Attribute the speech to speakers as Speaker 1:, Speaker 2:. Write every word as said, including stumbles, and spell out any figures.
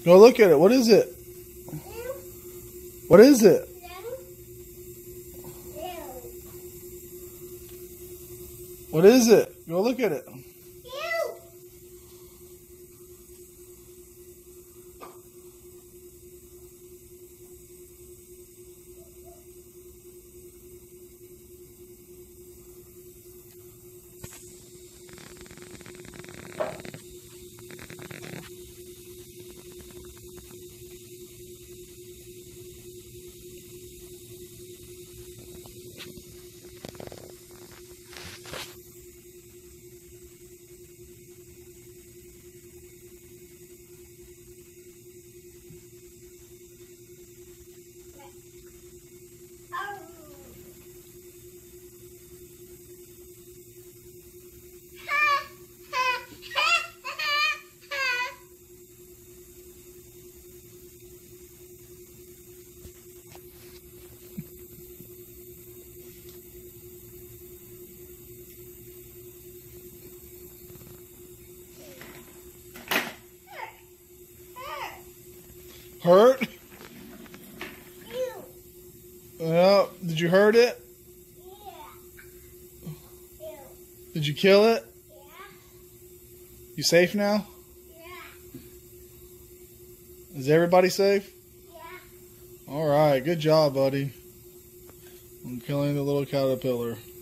Speaker 1: Go look at it. What is it? What is it? What is it? Go look at it. Hurt? Yeah. Did you hurt it?
Speaker 2: Yeah.
Speaker 1: Did you kill it?
Speaker 2: Yeah.
Speaker 1: You safe now?
Speaker 2: Yeah.
Speaker 1: Is everybody safe?
Speaker 2: Yeah.
Speaker 1: All right. Good job, buddy. I'm killing the little caterpillar.